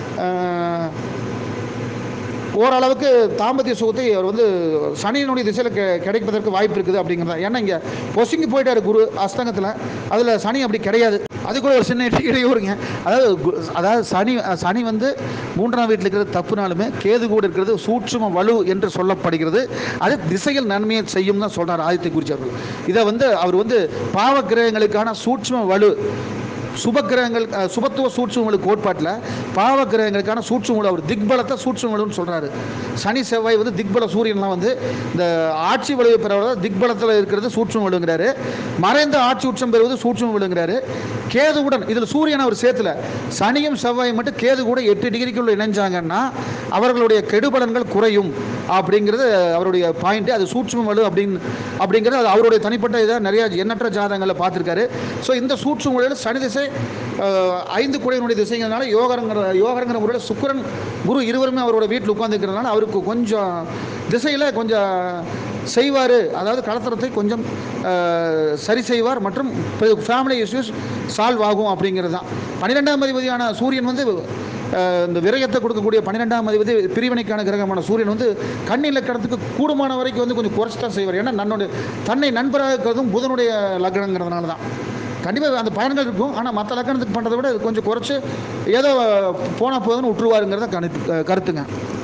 ஓரளவுக்கு தாம்பத்திய சுகத்தை அவர் வந்து சனியினுடைய திசையில் கிடைப்பதற்கு வாய்ப்பு இருக்குது அப்படிங்கிறதா. ஏன்னா இங்கே பொசிங்கி போயிட்டார் குரு அஸ்தங்கத்தில், அதில் சனி அப்படி கிடையாது. அது கூட ஒரு சின்ன இடையூறுங்க. அதாவது சனி வந்து 3ஆம் வீட்டில் இருக்கிறது தப்புனாலுமே கேது கூட இருக்கிறது சூட்சும வலு என்று சொல்லப்படுகிறது. அது திசையில் நன்மையை செய்யும் தான் சொல்கிறார் ஆதித்ய குருஜி அவர்கள். இதை வந்து அவர் வந்து பாவ கிரகங்களுக்கான சூட்சும வலு, சுபக்கிரகங்கள் சுபத்துவ சூட்சும கோட்பாட்டில் பாவ கிரகங்களுக்கான சூட்சும அவர் திக்பலத்தை சூட்சுமலுன்னு சொல்கிறாரு. சனி செவ்வாய் வந்து திக்பல, சூரியன்லாம் வந்து இந்த ஆட்சி வலுவை பெறுவதால் திக்பலத்தில் இருக்கிறது சூட்சும வலுங்கிறாரு. மறைந்த ஆட்சி உச்சம் பெறுவது சூட்சும வலுங்கிறாரு. கேதுவுடன் இதில் சூரியன் அவர் சேர்த்துல, சனியும் செவ்வாயும் மட்டும் கேது கூட 8 டிகிரிக்குள்ள இணைஞ்சாங்கன்னா அவர்களுடைய கெடுபலன்கள் குறையும் அப்படிங்கிறது அவருடைய பாயிண்ட். அது சூட்சும வலு அப்படிங்கிறது அது அவருடைய தனிப்பட்ட இதை நிறைய எண்ணற்ற ஜாதகங்களில் பார்த்துருக்காரு. ஸோ இந்த சூட்சும வலுவில் சனி திசை 5 குடையினுடைய திசைங்கிறதுனால யோகரங்கிற முறையில் சுக்கிரன் குரு இருவருமே அவரோட வீட்டில் உட்கார்ந்துருக்கிறதுனால அவருக்கு கொஞ்சம் திசையில் கொஞ்சம் செய்வார். அதாவது கலத்தரத்தை கொஞ்சம் சரி செய்வார் மற்றும் ஃபேமிலி இஷ்யூஸ் சால்வ் ஆகும் அப்படிங்கிறது தான். 12ஆம் அதிபதியான சூரியன் வந்து இந்த விரயத்தை கொடுக்கக்கூடிய 12ஆம் அதிபதி பிரிவினைக்கான கிரகமான சூரியன் வந்து கன்னி லக்கணத்துக்கு கூடுமான வரைக்கும் வந்து கொஞ்சம் குறைச்சி தான் செய்வார். ஏன்னா தன்னை நண்பராக இருக்கிறதும் புதனுடைய லக்னங்கிறதுனால தான். கண்டிப்பாக அந்த பயன்கள் இருக்கும். ஆனால் மற்ற லக்கணத்துக்கு பண்ணுறதை விட கொஞ்சம் குறைச்சி ஏதோ போனால் போதுன்னு விட்டுருவாருங்கிறத கருத்துங்க.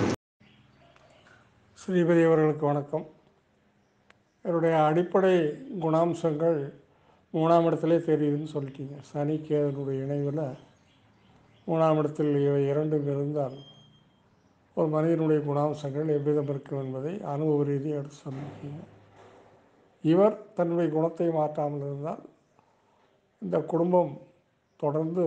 ஸ்ரீபதி அவர்களுக்கு வணக்கம். என்னுடைய அடிப்படை குணாம்சங்கள் 3ஆம் இடத்திலே தெரியுதுன்னு சொல்லிட்டீங்க. சனி கேதுனுடைய இணைவில் 3ஆம் இடத்தில் இவை இரண்டும் இருந்தால் ஒரு மனிதனுடைய குணாம்சங்கள் எவ்விதம் இருக்கும் என்பதை அனுபவ ரீதியாக எடுத்து சொல்லியிருக்கீங்க. இவர் தன்னுடைய குணத்தை மாற்றாமல் இருந்தால் இந்த குடும்பம் தொடர்ந்து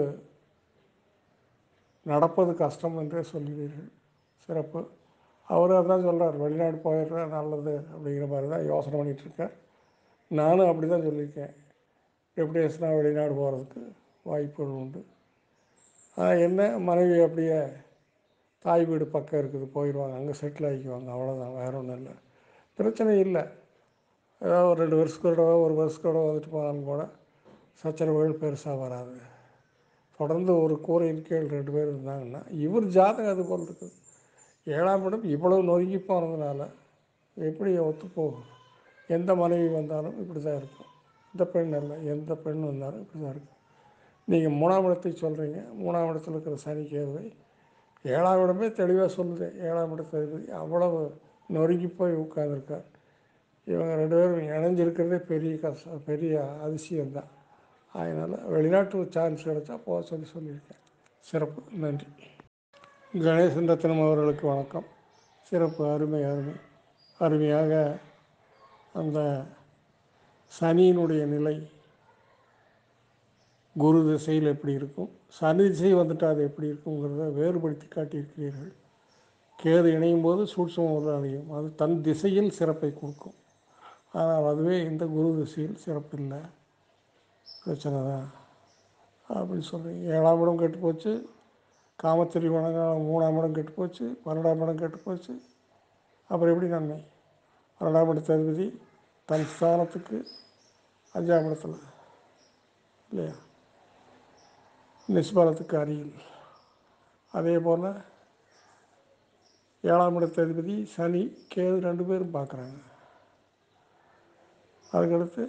நடப்பது கஷ்டம் என்றே சொல்லுவீர்கள். சிறப்பு. அவர் அதான் சொல்கிறார், வெளிநாடு போயிடுற நல்லது அப்படிங்கிற மாதிரி தான் யோசனை பண்ணிகிட்ருக்கார். நானும் அப்படி தான் சொல்லியிருக்கேன். ரெப்புடேஷனாக வெளிநாடு போகிறதுக்கு வாய்ப்புகள் உண்டு. என்ன மனைவி அப்படியே தாய் வீடு பக்கம் இருக்குது, போயிடுவாங்க, அங்கே செட்டில் ஆகிக்குவாங்க, அவ்வளோதான், வேறு ஒன்றும் இல்லை, பிரச்சனை இல்லை. ஏதாவது ஒரு 2 வருஷத்தோட ஒரு வருஷத்தோட வந்துட்டு போனாலும் கூட சச்சரவுகள் பெருசாக வராது. தொடர்ந்து ஒரு கூரையின் கீழ் 2 பேர் இருந்தாங்கன்னா இவர் ஜாதகம் அது போல் இருக்குது. 7ஆம் இடம் இவ்வளவு நொறுங்கி போனதுனால எப்படி ஒத்துப்போகும்? எந்த மனைவி வந்தாலும் இப்படி தான் இருக்கும். இந்த பெண் அல்ல, எந்த பெண் வந்தாலும் இப்படி தான் இருக்கும். நீங்கள் 3ஆம் இடத்தை சொல்கிறீங்க. 3ஆம் இடத்துல இருக்கிற சனி கேதுவை 7ஆம் இடமே தெளிவாக சொல்லுது. 7ஆம் இடத்தை அவ்வளவு நொறுங்கி போய் உட்கார்ந்துருக்கார். இவங்க 2 பேரும் இணைஞ்சிருக்கிறதே பெரிய கஷ்டம், பெரிய அதிசயம்தான். அதனால் வெளிநாட்டு சான்ஸ் கிடச்சா போக சொல்லியிருக்கேன். சிறப்பு. நன்றி. கணேசன் ரத்னம் அவர்களுக்கு வணக்கம். சிறப்பு. அருமையாக அந்த சனியினுடைய நிலை குரு திசையில் எப்படி இருக்கும், சனி திசை வந்துட்டால் அது எப்படி இருக்குங்கிறத வேறுபடுத்தி காட்டியிருக்கிறீர்கள். கேது இணையும் போது சூட்சமாக அடையும், அது தன் திசையில் சிறப்பை கொடுக்கும். ஆனால் அதுவே இந்த குரு திசையில் சிறப்பு இல்லை, பிரச்சனை தான் அப்படின்னு சொல்கிறீங்க. 7ஆம் இடம் கெட்டு போச்சு, காமத்திரி வணங்கம் 3ஆம் இடம் கெட்டு போச்சு, 12ஆம் இடம் கெட்டு போச்சு. அப்புறம் எப்படி நன்மை? 12ஆம் இடத்து அதிபதி தன் ஸ்தானத்துக்கு 5ஆம் இடத்துல இல்லையா, நிஸ்பலத்துக்கு அருகில். அதே போல் 7ஆம் இடத்து அதிபதி சனி கேது 2 பேரும் பார்க்குறாங்க. அதுக்கடுத்து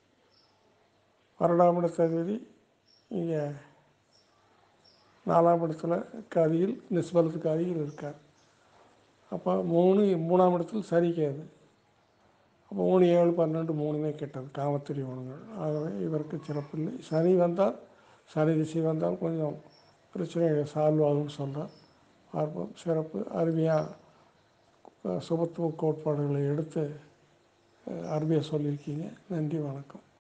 12ஆம் இடத்து அதிபதி இங்கே 4ஆம் இடத்துல அருகில், நிஸ்பலத்துக்கு அருகில் இருக்கார். அப்போ 3ஆம் இடத்தில் சனி கேது. அப்போ 3, 7, 12 3மே கெட்டது, காமத்திரி குணங்கள். ஆகவே இவருக்கு சிறப்பில்லை. சனி திசை வந்தால் கொஞ்சம் பிரச்சனைகள் சால்வ் ஆகும்னு சொல்கிறார். பார்ப்போம். சிறப்பு. அருமையாக சுபத்துவ கோட்பாடுகளை எடுத்து அருமையாக சொல்லியிருக்கீங்க. நன்றி, வணக்கம்.